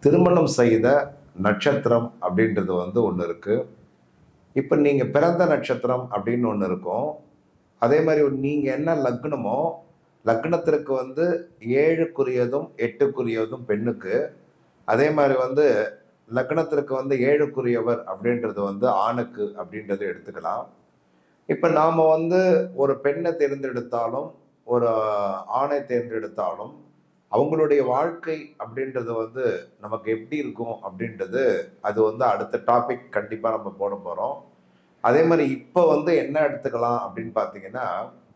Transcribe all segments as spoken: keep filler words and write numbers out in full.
திருமணம் செய்த நட்சத்திரம் அப்படின்றது வந்து ஒன்று இருக்குது. இப்போ நீங்கள் பிறந்த நட்சத்திரம் அப்படின்னு ஒன்று இருக்கும். அதே மாதிரி நீங்கள் என்ன லக்னமோ லக்னத்திற்கு வந்து ஏழுக்குரியதும் எட்டுக்குரியதும் பெண்ணுக்கு, அதே மாதிரி வந்து லக்னத்திற்கு வந்து ஏழுக்குரியவர் அப்படின்றது வந்து ஆணுக்கு அப்படின்றத எடுத்துக்கலாம். இப்போ நாம் வந்து ஒரு பெண்ணை தேர்ந்தெடுத்தாலும் ஒரு ஆணை தேர்ந்தெடுத்தாலும் அவங்களுடைய வாழ்க்கை அப்படின்றது வந்து நமக்கு எப்படி இருக்கும் அப்படின்றது அது வந்து அடுத்த டாபிக் கண்டிப்பாக நம்ம போட போகிறோம். அதே மாதிரி இப்போ வந்து என்ன எடுத்துக்கலாம் அப்படின்னு பார்த்தீங்கன்னா,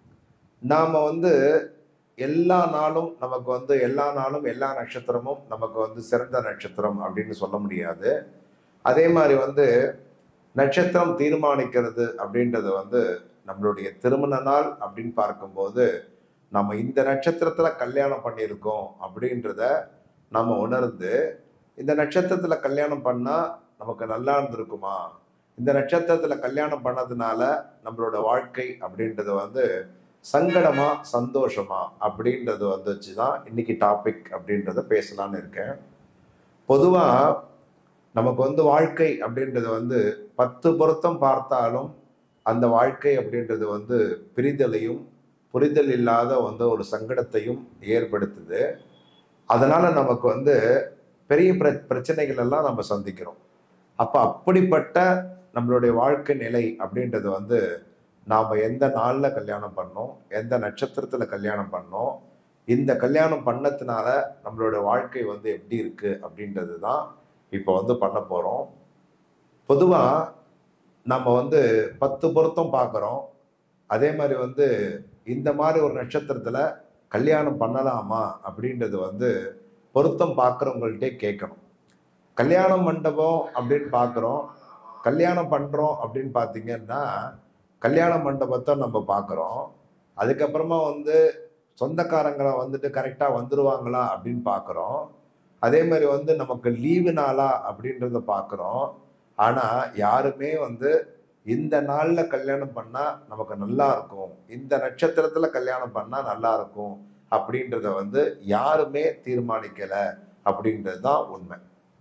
நாம் வந்து எல்லா நாளும் நமக்கு வந்து எல்லா நாளும் எல்லா நட்சத்திரமும் நமக்கு வந்து சிறந்த நட்சத்திரம் அப்படின்னு சொல்ல முடியாது. அதே மாதிரி வந்து நட்சத்திரம் தீர்மானிக்கிறது அப்படின்றது வந்து நம்மளுடைய திருமண நாள் அப்படின்னு பார்க்கும்போது நம்ம இந்த நட்சத்திரத்தில் கல்யாணம் பண்ணியிருக்கோம் அப்படின்றத நம்ம உணர்ந்து, இந்த நட்சத்திரத்தில் கல்யாணம் பண்ணால் நமக்கு நல்லா இருந்திருக்குமா, இந்த நட்சத்திரத்தில் கல்யாணம் பண்ணதுனால நம்மளோட வாழ்க்கை அப்படின்றது வந்து சங்கடமா சந்தோஷமா அப்படின்றது வந்துச்சு தான் இன்னைக்கு டாபிக் அப்படின்றத பேசலான்னு இருக்கேன். பொதுவாக நமக்கு வந்து வாழ்க்கை அப்படின்றது வந்து பத்து பொருத்தம் பார்த்தாலும் அந்த வாழ்க்கை அப்படின்றது வந்து பிரிதலையும் புரிதல் இல்லாத வந்து ஒரு சங்கடத்தையும் ஏற்படுத்துது. அதனால நமக்கு வந்து பெரிய பிர பிரச்சனைகள் எல்லாம் நம்ம சந்திக்கிறோம். அப்போ அப்படிப்பட்ட நம்மளுடைய வாழ்க்கை நிலை அப்படின்றது வந்து நாம் எந்த நாளில் கல்யாணம் பண்ணோம், எந்த நட்சத்திரத்தில் கல்யாணம் பண்ணோம், இந்த கல்யாணம் பண்ணதுனால நம்மளோட வாழ்க்கை வந்து எப்படி இருக்குது அப்படின்றது தான் இப்போ வந்து பண்ண போகிறோம். பொதுவாக நம்ம வந்து பத்து பொருத்தம் பார்க்குறோம். அதே மாதிரி வந்து இந்த மாதிரி ஒரு நட்சத்திரத்தில் கல்யாணம் பண்ணலாமா அப்படின்றது வந்து பொருத்தம் பார்க்குறவங்கள்ட்டே கேட்கணும். கல்யாண மண்டபம் அப்படின்னு பார்க்குறோம், கல்யாணம் பண்ணுறோம் அப்படின்னு பார்த்தீங்கன்னா கல்யாண மண்டபத்தை நம்ம பார்க்குறோம். அதுக்கப்புறமா வந்து சொந்தக்காரங்களை வந்துட்டு கரெக்டாக வந்துடுவாங்களா அப்படின்னு பார்க்குறோம். அதே மாதிரி வந்து நமக்கு லீவு நாளா அப்படின்றத பார்க்குறோம். ஆனால் யாருமே வந்து இந்த நாளில் கல்யாணம் பண்ணால் நமக்கு நல்லா இருக்கும், இந்த நட்சத்திரத்தில் கல்யாணம் பண்ணால் நல்லா இருக்கும் அப்படின்றத வந்து யாருமே தீர்மானிக்கலை அப்படின்றது தான் உண்மை.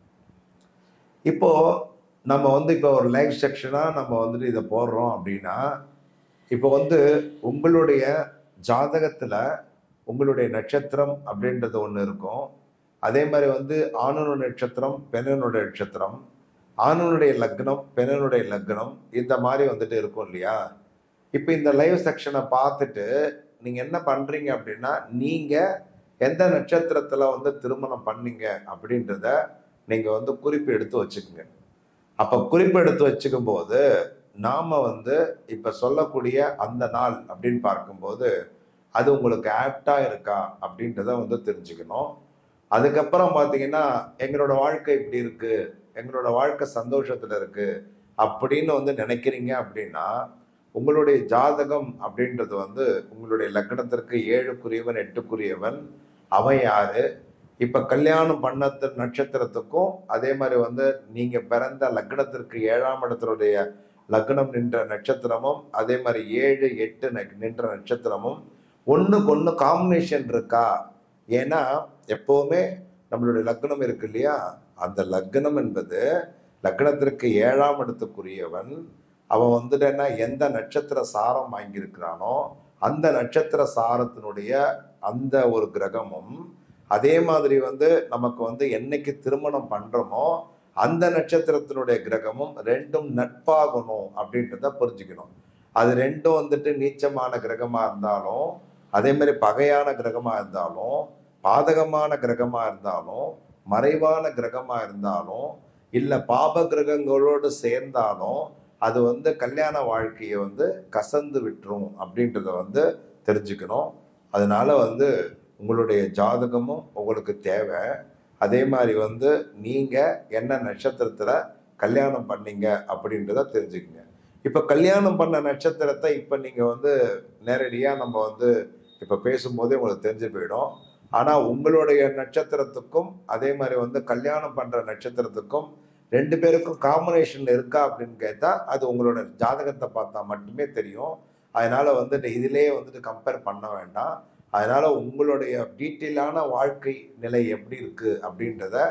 இப்போ நம்ம வந்து இப்போ ஒரு லைவ் செக்ஷனாக நம்ம வந்துட்டு இதை போடுறோம் அப்படின்னா, இப்போ வந்து உங்களுடைய ஜாதகத்தில் உங்களுடைய நட்சத்திரம் அப்படின்றது ஒன்று இருக்கும். அதே மாதிரி வந்து ஆணுனுடைய நட்சத்திரம் பெண்ணுடைய நட்சத்திரம், ஆணுனுடைய லக்னம் பெண்ணுடைய லக்னம், இந்த மாதிரி வந்துட்டு இருக்கும் இல்லையா. இப்போ இந்த லைவ் செக்ஷனை பார்த்துட்டு நீங்கள் என்ன பண்ணுறீங்க அப்படின்னா, நீங்கள் எந்த நட்சத்திரத்தில் வந்து திருமணம் பண்ணீங்க அப்படின்றத நீங்கள் வந்து குறிப்பு எடுத்து வச்சுக்கோங்க. அப்போ குறிப்பு எடுத்து வச்சுக்கும் போது நாம் வந்து இப்போ சொல்லக்கூடிய அந்த நாள் அப்படின்னு பார்க்கும்போது அது உங்களுக்கு ஆப்டாக இருக்கா அப்படின்றத வந்து தெரிஞ்சுக்கணும். அதுக்கப்புறம் பார்த்தீங்கன்னா, எங்களோட வாழ்க்கை இப்படி இருக்குது, எங்களோட வாழ்க்கை சந்தோஷத்தில் இருக்குது அப்படின்னு வந்து நினைக்கிறீங்க அப்படின்னா, உங்களுடைய ஜாதகம் அப்படின்றது வந்து உங்களுடைய லக்னத்திற்கு ஏழுக்குரியவன் எட்டுக்குரியவன் அவன் யாரு, இப்போ கல்யாணம் பண்ண நட்சத்திரத்துக்கும் அதே மாதிரி வந்து நீங்கள் பிறந்த லக்னத்திற்கு ஏழாம் இடத்தினுடைய லக்னம் நின்ற நட்சத்திரமும் அதே மாதிரி ஏழு எட்டு நின்ற நட்சத்திரமும் ஒன்றுக்கு ஒன்று காம்பினேஷன் இருக்கா. ஏன்னா எப்போவுமே நம்மளுடைய லக்னம் இருக்கு இல்லையா, அந்த லக்னம் என்பது லக்னத்திற்கு ஏழாம் இடத்துக்குரியவன் அவன் வந்துட்டேன்னா எந்த நட்சத்திர சாரம் வாங்கியிருக்கிறானோ அந்த நட்சத்திர சாரத்தினுடைய அந்த ஒரு கிரகமும், அதே மாதிரி வந்து நமக்கு வந்து என்னைக்கு திருமணம் பண்ணுறோமோ அந்த நட்சத்திரத்தினுடைய கிரகமும் ரெண்டும் நட்பாகணும் அப்படின்றத புரிஞ்சுக்கணும். அது ரெண்டும் வந்துட்டு நீச்சமான கிரகமாக இருந்தாலும், அதே மாதிரி பகையான கிரகமாக இருந்தாலும், பாதகமான கிரகமாக இருந்தாலும், மறைவான கிரகமாக இருந்தாலும், இல்லை பாப கிரகங்களோடு சேர்ந்தாலும் அது வந்து கல்யாண வாழ்க்கையை வந்து கசந்து விட்டுரும் அப்படின்றத வந்து தெரிஞ்சுக்கணும். அதனால வந்து உங்களுடைய ஜாதகமும் உங்களுக்கு தேவை. அதே மாதிரி வந்து நீங்கள் என்ன நட்சத்திரத்தில் கல்யாணம் பண்ணீங்க அப்படின்றத தெரிஞ்சுக்கங்க. இப்போ கல்யாணம் பண்ண நட்சத்திரத்தை இப்போ நீங்கள் வந்து நேரடியாக நம்ம வந்து இப்போ பேசும்போதே உங்களுக்கு தெரிஞ்சு போயிடும். ஆனால் உங்களுடைய நட்சத்திரத்துக்கும் அதே மாதிரி வந்து கல்யாணம் பண்ணுற நட்சத்திரத்துக்கும் ரெண்டு பேருக்கும் காம்பினேஷன் இருக்கா அப்படின்னு கேட்டால் அது உங்களோட ஜாதகத்தை பார்த்தா மட்டுமே தெரியும். அதனால் வந்துட்டு இதிலே வந்துட்டு கம்பேர் பண்ண வேண்டாம். அதனால் உங்களுடைய டீட்டெயிலான வாழ்க்கை நிலை எப்படி இருக்குது அப்படின்றத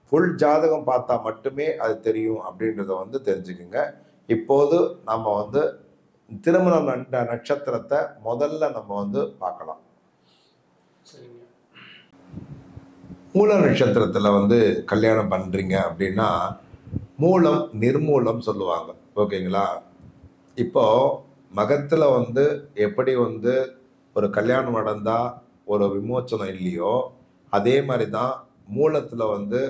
ஃபுல் ஜாதகம் பார்த்தா மட்டுமே அது தெரியும் அப்படின்றத வந்து தெரிஞ்சுக்குங்க. இப்போது நம்ம வந்து திருமணம் நண்ட நட்சத்திரத்தை முதல்ல நம்ம வந்து பார்க்கலாம். மூல நட்சத்திரத்தில் வந்து கல்யாணம் பண்ணுறீங்க அப்படின்னா மூலம் நிர்மூலம் சொல்லுவாங்க. ஓகேங்களா? இப்போ மகத்தில் வந்து எப்படி வந்து ஒரு கல்யாணம் நடந்தால் ஒரு விமோச்சனம் இல்லையோ, அதே மாதிரி தான் மூலத்தில் வந்து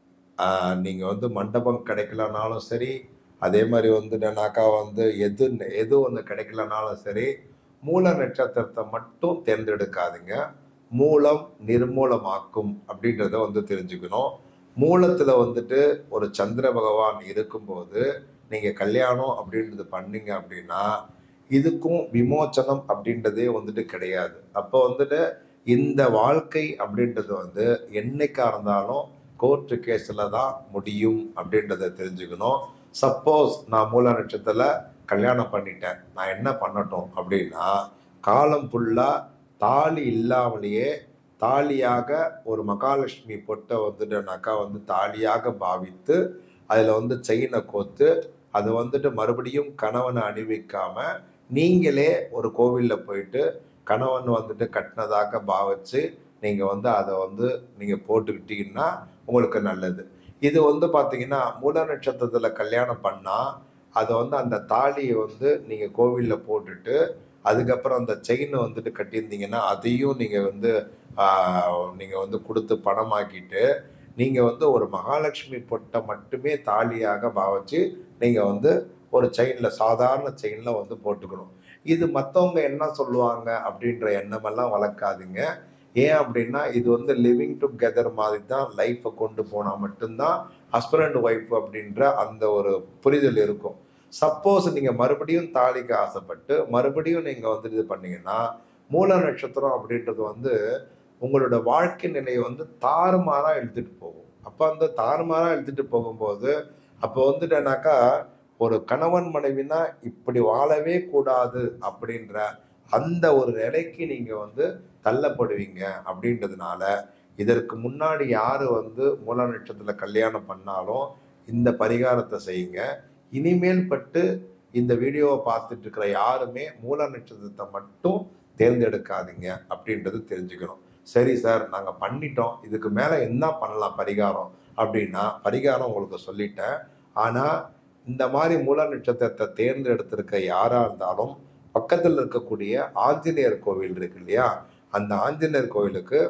நீங்கள் வந்து மண்டபம் கிடைக்கலனாலும் சரி, அதே மாதிரி வந்துனாக்கா வந்து எது எது ஒன்று கிடைக்கலனாலும் சரி, மூல நட்சத்திரத்தை மட்டும் தேர்ந்தெடுக்காதீங்க. மூலம் நிர்மூலமாக்கும் அப்படின்றத வந்து தெரிஞ்சுக்கணும். மூலத்தில் வந்துட்டு ஒரு சந்திர பகவான் இருக்கும்போது நீங்கள் கல்யாணம் அப்படின்றது பண்ணீங்க அப்படின்னா இதுக்கும் விமோச்சனம் அப்படின்றதே வந்துட்டு கிடையாது. அப்போ வந்துட்டு இந்த வாழ்க்கை அப்படின்றது வந்து என்னைக்கா இருந்தாலும் கோர்ட்டு கேஸில் தான் முடியும் அப்படின்றத தெரிஞ்சுக்கணும். சப்போஸ் நான் மூல நட்சத்திரத்தில் கல்யாணம் பண்ணிட்டேன், நான் என்ன பண்ணட்டும் அப்படின்னா காலம் ஃபுல்லாக தாலி இல்லாமலேயே தாலியாக ஒரு மகாலட்சுமி பொட்டை வந்துட்டுனாக்கா வந்து தாலியாக பாவித்து அதில் வந்து செயினை கோத்து அதை வந்துட்டு மறுபடியும் கணவனை அணிவிக்காம நீங்களே ஒரு கோவிலில் போயிட்டு கணவன் வந்துட்டு கட்டினதாக பாவிச்சு நீங்கள் வந்து அதை வந்து நீங்கள் போட்டுக்கிட்டீங்கன்னா உங்களுக்கு நல்லது. இது வந்து பார்த்தீங்கன்னா மூல நட்சத்திரத்தில் கல்யாணம் பண்ணால் அதை வந்து அந்த தாலியை வந்து நீங்கள் கோவிலில் போட்டுட்டு அதுக்கப்புறம் அந்த செயினை வந்துட்டு கட்டியிருந்தீங்கன்னா அதையும் நீங்கள் வந்து நீங்கள் வந்து கொடுத்து பணமாக்கிட்டு நீங்கள் வந்து ஒரு மகாலட்சுமி பொட்டை மட்டுமே தாலியாக பாவிச்சு நீங்கள் வந்து ஒரு செயினில் சாதாரண செயினில் வந்து போட்டுக்கணும். இது மற்றவங்க என்ன சொல்லுவாங்க அப்படின்ற எண்ணமெல்லாம் வளர்க்காதீங்க. ஏன் அப்படின்னா இது வந்து லிவிங் டுகெதர் மாதிரி தான் லைஃப்பை கொண்டு போனால் மட்டும்தான் ஹஸ்பண்ட் அண்ட் ஒய்ஃப் அப்படின்ற அந்த ஒரு புரிதல் இருக்கும். சப்போஸ் நீங்கள் மறுபடியும் தாலிக்கு ஆசைப்பட்டு மறுபடியும் நீங்கள் வந்து இது பண்ணீங்கன்னா மூல நட்சத்திரம் அப்படின்றது வந்து உங்களோட வாழ்க்கை நிலையை வந்து தாறுமாறாக இழுத்துட்டு போகும். அப்போ அந்த தாறுமாறாக இழுத்துட்டு போகும்போது அப்போ வந்துட்டேனாக்கா ஒரு கணவன் மனைவினா இப்படி வாழவே கூடாது அப்படின்ற அந்த ஒரு நிலைக்கு நீங்கள் வந்து தள்ளப்படுவீங்க. அப்படின்றதுனால இதற்கு முன்னாடி யார் வந்து மூல நட்சத்திரத்தில் கல்யாணம் பண்ணாலும் இந்த பரிகாரத்தை செய்யுங்க. இனிமேல் பட்டு இந்த வீடியோவை பார்த்துட்டு இருக்கிற யாருமே மூல நட்சத்திரத்தை மட்டும் தேர்ந்தெடுக்காதீங்க அப்படின்றது தெரிஞ்சுக்கணும். சரி சார், நாங்கள் பண்ணிட்டோம், இதுக்கு மேலே என்ன பண்ணலாம் பரிகாரம் அப்படின்னா பரிகாரம் உங்களுக்கு சொல்லிட்டேன். ஆனால் இந்த மாதிரி மூல நட்சத்திரத்தை தேர்ந்தெடுத்திருக்க யாராக இருந்தாலும் பக்கத்தில் இருக்கக்கூடிய ஆஞ்சநேயர் கோவில் இருக்கு இல்லையா, அந்த ஆஞ்சநேயர் கோவிலுக்கு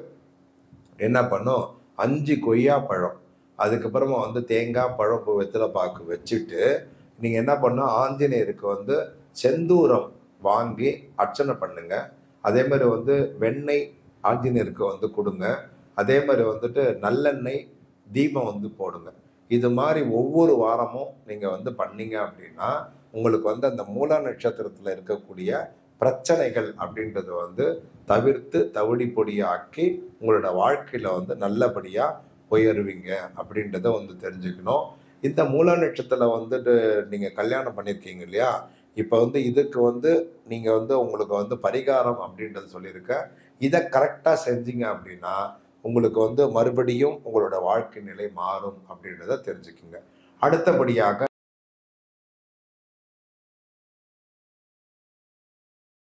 என்ன பண்ணும், அஞ்சு கொய்யா பழம் அதுக்கப்புறமா வந்து தேங்காய் பழம் வெத்தலை பாக்கு வச்சுட்டு நீங்கள் என்ன பண்ணும், ஆஞ்சநேயருக்கு வந்து செந்தூரம் வாங்கி அர்ச்சனை பண்ணுங்க. அதே மாதிரி வந்து வெண்ணெய் ஆஞ்சநேயருக்கு வந்து கொடுங்க. அதே மாதிரி வந்துட்டு நல்லெண்ணெய் தீபம் வந்து போடுங்க. இது மாதிரி ஒவ்வொரு வாரமும் நீங்கள் வந்து பண்ணீங்க அப்படின்னா உங்களுக்கு வந்து அந்த மூல நட்சத்திரத்தில் இருக்கக்கூடிய பிரச்சனைகள் அப்படின்றத வந்து தவிர்த்து தவிடி பொடியாக்கி உங்களோட வாழ்க்கையில் வந்து நல்லபடியாக உயருவீங்க அப்படின்றத வந்து தெரிஞ்சுக்கணும். இந்த மூல நட்சத்திரத்தில் வந்துட்டு நீங்கள் கல்யாணம் பண்ணியிருக்கீங்க இல்லையா, இப்போ வந்து இதுக்கு வந்து நீங்கள் வந்து உங்களுக்கு வந்து பரிகாரம் அப்படின்றது சொல்லியிருக்கேன். இதை கரெக்டாக செஞ்சீங்க அப்படின்னா உங்களுக்கு வந்து மறுபடியும் உங்களோட வாழ்க்கை நிலை மாறும் அப்படின்றத தெரிஞ்சுக்குங்க. அடுத்தபடியாக